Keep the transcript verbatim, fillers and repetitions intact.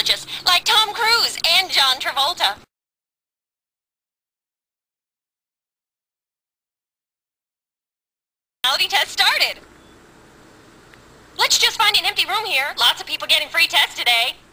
gorgeous, like Tom Cruise and John Travolta. Personality test started. Let's just find an empty room here. Lots of people getting free tests today.